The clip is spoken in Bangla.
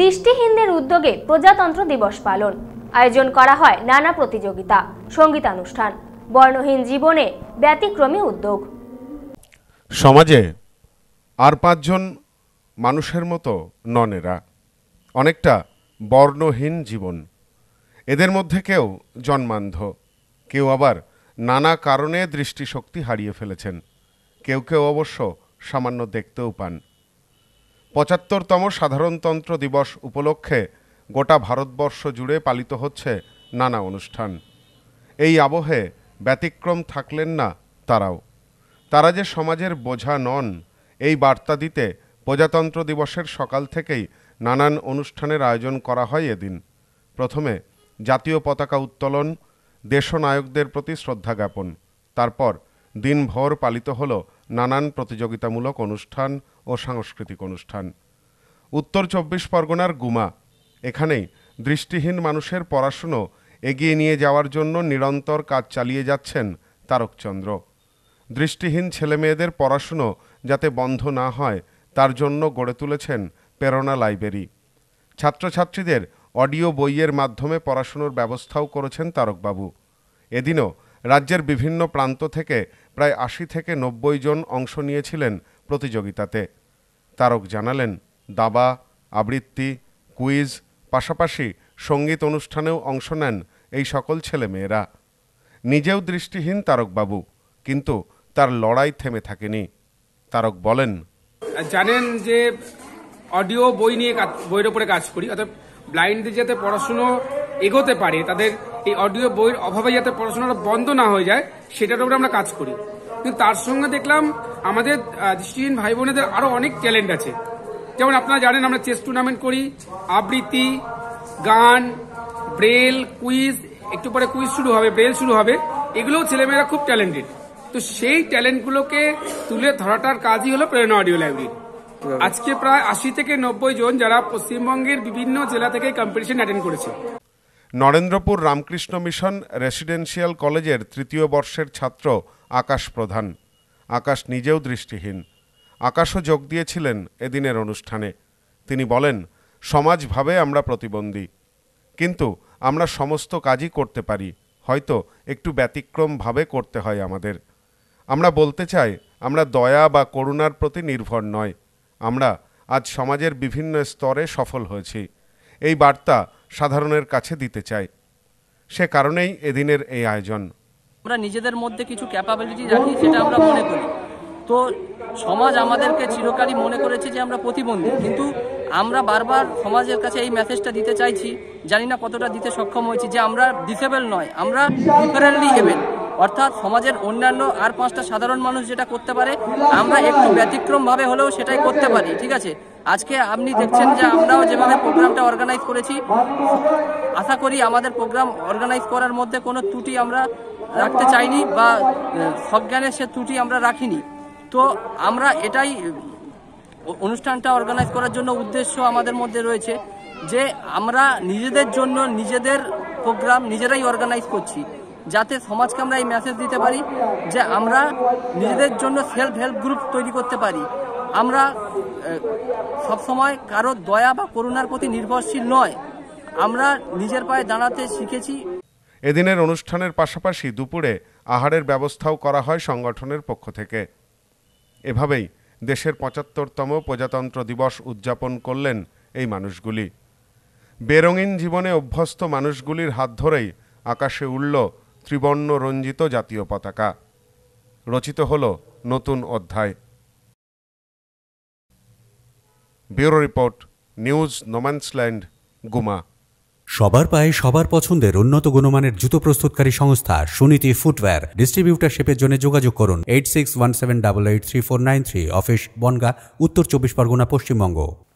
দৃষ্টিহীনদের উদ্যোগে প্রজাতন্ত্র দিবস পালন। আয়োজন করা হয় নানা প্রতিযোগিতা, সঙ্গীতানুষ্ঠান, বর্ণহীন জীবনে ব্যতিক্রমী উদ্যোগ। সমাজে আর 5 জন মানুষের মতো নন এরা, অনেকটা বর্ণহীন জীবন। এদের মধ্যে কেউ জন্মান্ধ, কেউ আবার নানা কারণে দৃষ্টিশক্তি হারিয়ে ফেলেছেন, কেউ কেউ অবশ্য সামান্য দেখতেও পান। 75তম সাধারণতন্ত্র দিবস উপলক্ষে গোটা ভারতবর্ষ জুড়ে পালিত হচ্ছে নানা অনুষ্ঠান। এই আবহে ব্যতিক্রম থাকলেন না তারাও। তারা যে সমাজের বোঝা নন, এই বার্তা দিতে প্রজাতন্ত্র দিবসের সকাল থেকেই নানান অনুষ্ঠানের আয়োজন করা হয় এদিন। প্রথমে জাতীয় পতাকা উত্তোলন, দেশনায়কদের প্রতি শ্রদ্ধা জ্ঞাপন, তারপর দিনভর পালিত হলো নানান প্রতিযোগিতামূলক অনুষ্ঠান ও সাংস্কৃতিক অনুষ্ঠান। উত্তর 24 পরগনার গুমা, এখানেই দৃষ্টিহীন মানুষের পড়াশুনো এগিয়ে নিয়ে যাওয়ার জন্য নিরন্তর কাজ চালিয়ে যাচ্ছেন তারকচন্দ্র। দৃষ্টিহীন ছেলেমেয়েদের পড়াশুনো যাতে বন্ধ না হয় তার জন্য গড়ে তুলেছেন প্রেরণা লাইব্রেরি। ছাত্রছাত্রীদের অডিও বইয়ের মাধ্যমে পড়াশুনোর ব্যবস্থাও করেছেন তারকবাবু। এদিনও রাজ্যের বিভিন্ন প্রান্ত থেকে প্রায় 80 থেকে 90 জন অংশ নিয়েছিলেন প্রতিযোগিতাতে। তারক জানালেন, দাবা, আবৃত্তি, কুইজ, পাশাপাশি সঙ্গীত অনুষ্ঠানেও অংশ নেন এই সকল ছেলেমেয়েরা। নিজেও দৃষ্টিহীন তারকবাবু, কিন্তু তার লড়াই থেমে থাকেনি। তারক বলেন, জানেন যে অডিও বই নিয়ে বইয়ের উপরে কাজ করি, অর্থাৎ ব্লাইন্ডদের যাতে পড়াশুনো এগোতে পারে, তাদের এই অডিও বইয়ের অভাবে যাতে পড়াশোনাটা বন্ধ না হয়ে যায়, সেটার উপরে আমরা কাজ করি। কিন্তু তার সঙ্গে দেখলাম আমাদের দৃষ্টিহীন ভাই বোনেদের আরো অনেক ট্যালেন্ট আছে। যেমন আপনারা জানেন আমরা চেস টুর্নামেন্ট করি, আবৃত্তি, গান, ব্রেল, কুইজ, একটু পরে কুইজ শুরু হবে, ব্রেল শুরু হবে, এগুলোও ছেলেমেয়েরা খুব ট্যালেন্টেড। তো সেই ট্যালেন্টগুলোকে তুলে ধরাটার কাজই হলো প্রেরণা অডিও লাইব্রেরি। আজকে প্রায় 80 থেকে 90 জন যারা পশ্চিমবঙ্গের বিভিন্ন জেলা থেকে কম্পিটিশন অ্যাটেন্ড করেছে। নরেন্দ্রপুর রামকৃষ্ণ মিশন রেসিডেন্সিয়াল কলেজের 3য় বর্ষের ছাত্র আকাশ প্রধান। আকাশ নিজেও দৃষ্টিহীন। আকাশও যোগ দিয়েছিলেন এদিনের অনুষ্ঠানে। তিনি বলেন, সমাজ ভাবে আমরা প্রতিবন্ধী, কিন্তু আমরা সমস্ত কাজই করতে পারি, হয়তো একটু ব্যতিক্রমভাবে করতে হয় আমাদের। আমরা বলতে চাই, আমরা দয়া বা করুণার প্রতি নির্ভর নয়, আমরা আজ সমাজের বিভিন্ন স্তরে সফল হয়েছি। এই বার্তা সাধারণের কাছে দিতে চাই। সে কারণেই এদিনের এই আয়োজন। আমরা নিজেদের মধ্যে কিছু ক্যাপাবিলিটি রাখি, সেটা আমরা মনে করি। তো সমাজ আমাদেরকে চিরকালই মনে করেছে যে আমরা প্রতিবন্ধী, কিন্তু আমরা বারবার সমাজের কাছে এই মেসেজটা দিতে চাইছি, জানি না কতটা দিতে সক্ষম হয়েছি, যে আমরা ডিসেবল নয়, আমরা ডিফারেন্টলি এবেল। অর্থাৎ সমাজের অন্যান্য আর 5টা সাধারণ মানুষ যেটা করতে পারে, আমরা একটু ব্যতিক্রমভাবে হলেও সেটাই করতে পারি। ঠিক আছে, আজকে আপনি দেখছেন যে আমরাও যেভাবে প্রোগ্রামটা অর্গানাইজ করেছি, আশা করি আমাদের প্রোগ্রাম অর্গানাইজ করার মধ্যে কোনো ত্রুটি আমরা রাখতে চাইনি, বা সজ্ঞানের সে ত্রুটি আমরা রাখিনি। তো আমরা এটাই অনুষ্ঠানটা অর্গানাইজ করার জন্য উদ্দেশ্য আমাদের মধ্যে রয়েছে, যে আমরা নিজেদের জন্য নিজেদের প্রোগ্রাম নিজেরাই অর্গানাইজ করছি, যাতে সমাজকে আমরা এই মেসেজ দিতে পারি যে আমরা নিজেদের জন্য সেলফ হেল্প গ্রুপ তৈরি করতে পারি। আমরা সবসময় কারো দয়া বা করুণার প্রতি নির্ভরশীল নয়, আমরা নিজের পায়ে দাঁড়াতে শিখেছি। এদিনের অনুষ্ঠানের পাশাপাশি দুপুরে আহারের ব্যবস্থাও করা হয় সংগঠনের পক্ষ থেকে। এভাবেই দেশের 75তম প্রজাতন্ত্র দিবস উদযাপন করলেন এই মানুষগুলি। বেরঙিন জীবনে অভ্যস্ত মানুষগুলির হাত ধরেই আকাশে উড়ল ত্রিবর্ণ রঞ্জিত জাতীয় পতাকা। রচিত হল নতুন অধ্যায়। Bureau report, news no man's land, Guma. সবার পায়ে সবার পছন্দের উন্নত গুণমানের জুতো প্রস্তুতকারী সংস্থা সুনীতি ফুটওয়্যার। ডিস্ট্রিবিউটারশিপের জন্য যোগাযোগ করুন 8617883493, অফিস বনগাঁ, উত্তর 24 পরগনা, পশ্চিমবঙ্গ।